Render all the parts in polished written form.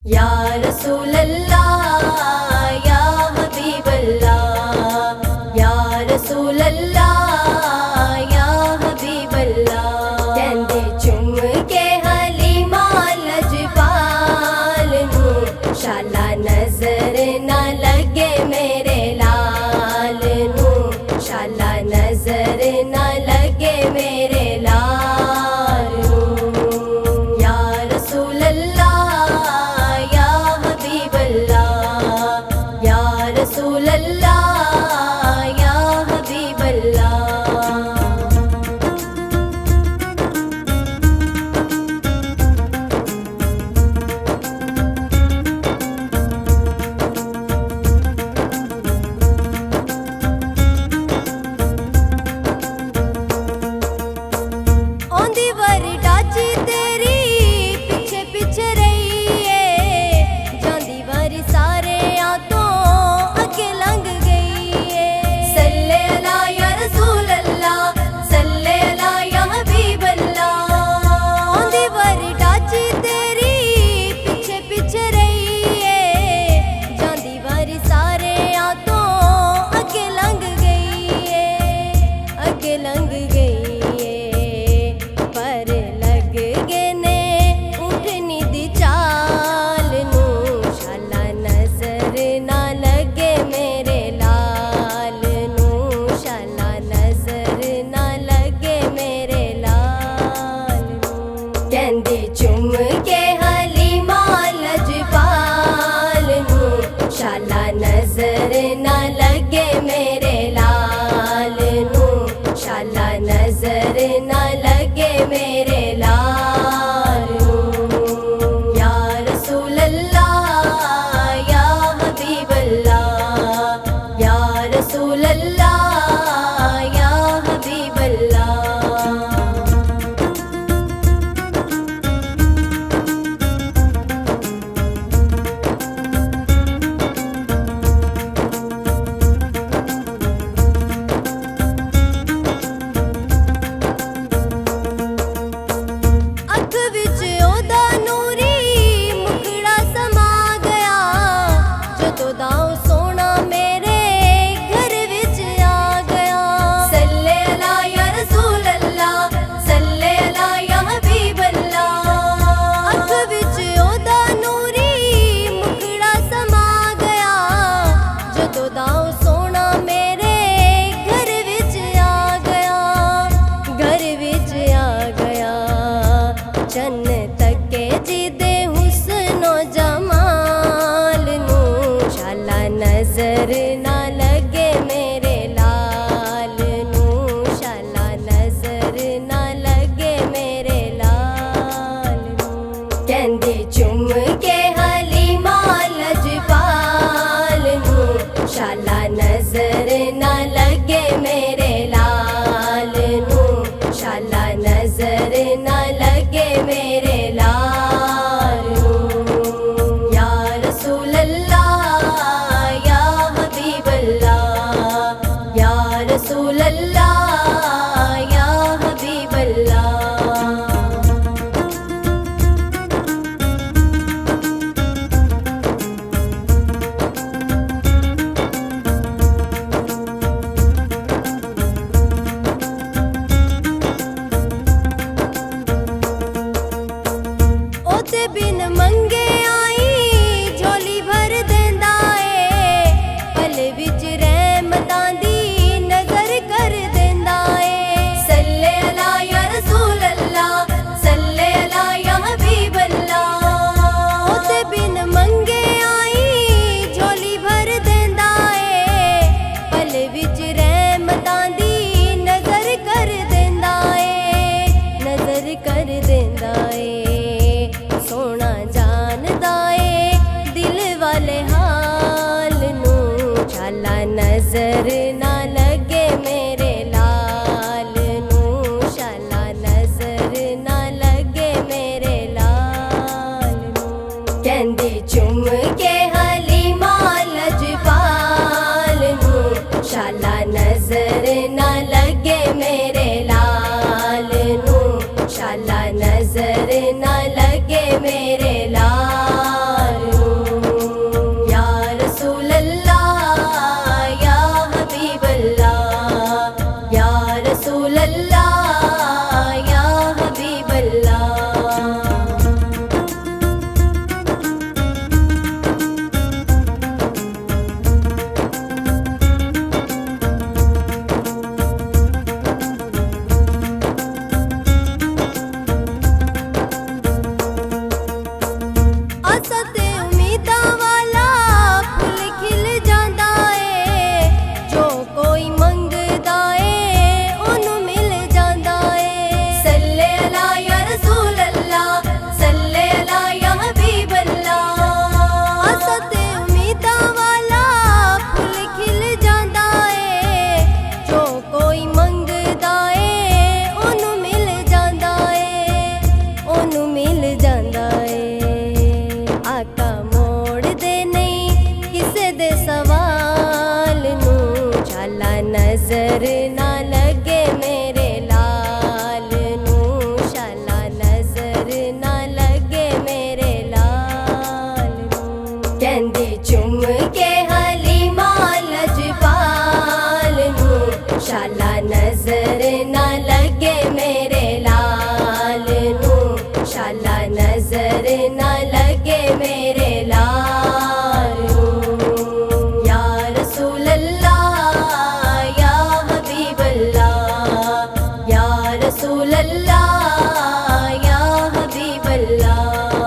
या रसूल अल्लाह या हबीब अल्लाह, या रसूल अल्लाह या हबीब अल्लाह। कहंदे चुम के हलीमा लजपाल नू, शाला नजर ना लगे मेरे लाल नू, शाला नजर ना लगे मेरे लाल नू। या रसूल अल्लाह या हबीब अल्लाह, या रसूल अल्लाह या हबीब अल्लाह। औंदी वारी डाची तेरी पिछे पिछे रही है, जांदी वारी सारे तो अगे लंघ गई है। सल्ले अला या रसूल अल्लाह, सल्ले अला या हबीब अल्लाह। औंदी वारी डाची तेरी पिछे पिछे रही है, जांदी वारी सारे तो अगे लंघ गई है, अगे लंघ गई है। पर लग गए ने उठनी दी चाल नू, शाला नजर ना लगे मेरे लाल नू, शाला नजर ना लगे मेरे लाल नू। कहंदी चुम के हलीमा लजपाल नू, शाला नजर ना लगे मेरे लाल नू, शाला नजर ना लगे मेरे लाल नू। या रसूल अल्लाह या हबीब अल्लाह, या रसूल अल्लाह या हबीब अल्लाह। अख विच ओदा नूरी मुखड़ा समा गया, जदों दा ओ सोना मेरे घर विच आ गया। सल्ले अला या रसूल अल्लाह, सल्ले अला या हबीब अल्लाह। अख विच ओदा नूरी मुखड़ा समा गया, जदों दा ओ सोना मेरे घर विच आ गया, घर विच आ गया। जन्न तके जिदे हुस्नो जमाल नू, शाला नजर ना लगे मेरे लाल नू, शाला नजर ना लगे मेरे लाल नू। कहंदी चुम के हलीमा लजपाल नू, शाला नजर ना लगे मेरे लाल नू, शाला नजर ना लगे मेरे लाल नू। या रसूल अल्लाह या हबीब अल्लाह, या रसूल अल्लाह या हबीब अल्लाह। ओते बिन मंगे आई झोली भर देंदा ए, पल विच रहमतां दी नजर कर देंदा ए। सल्ले अला या रसूल अल्लाह, सल्ले अला या हबीब अल्लाह। ओते बिन मंगे आई झोली भर देंदा ए, पल विच रहमतां दी नजर कर देंदा ए, नजर कर देंदा ए। सोना जानदा ए दिल वाले हाल नू, शाला नजर ना लगे मेरे लाल नू, शाला नजर ना लगे मेरे लाल नू। कहंदी चुम के हलीमा लजपाल नू, शाला नजर ना लगे मेरे लाल नू, शाला नजर ना लगे मेरे लाल। दे सवाल नू, शाला नजर ना लगे मेरे लाल नू, शाला नजर ना लगे मेरे लाल नू। कहंदी चुम के हलीमा लजपाल नू, शाला नजर ना लगे मेरे लाल नू, शाला नजर ना लगे मेरे लाल नू। या रसूल अल्लाह या हबीब अल्लाह, या रसूल अल्लाह या हबीब अल्लाह।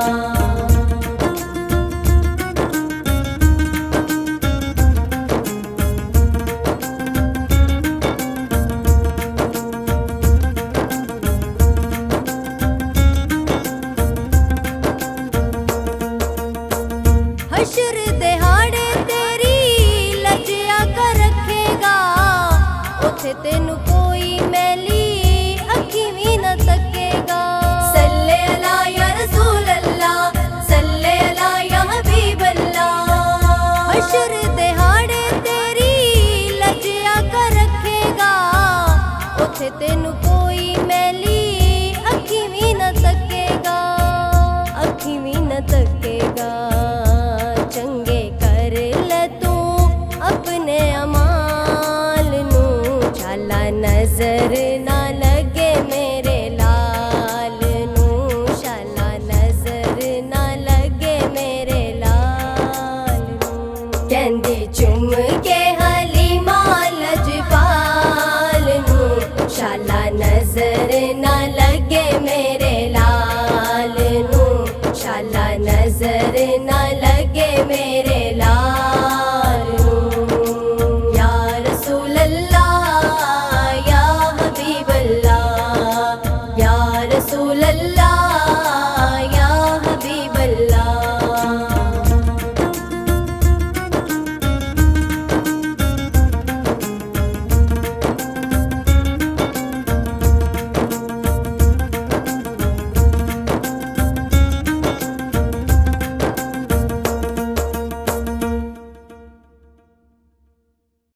हशर दिहाड़े तेरी लजिया कर रखेगा, उथे तेन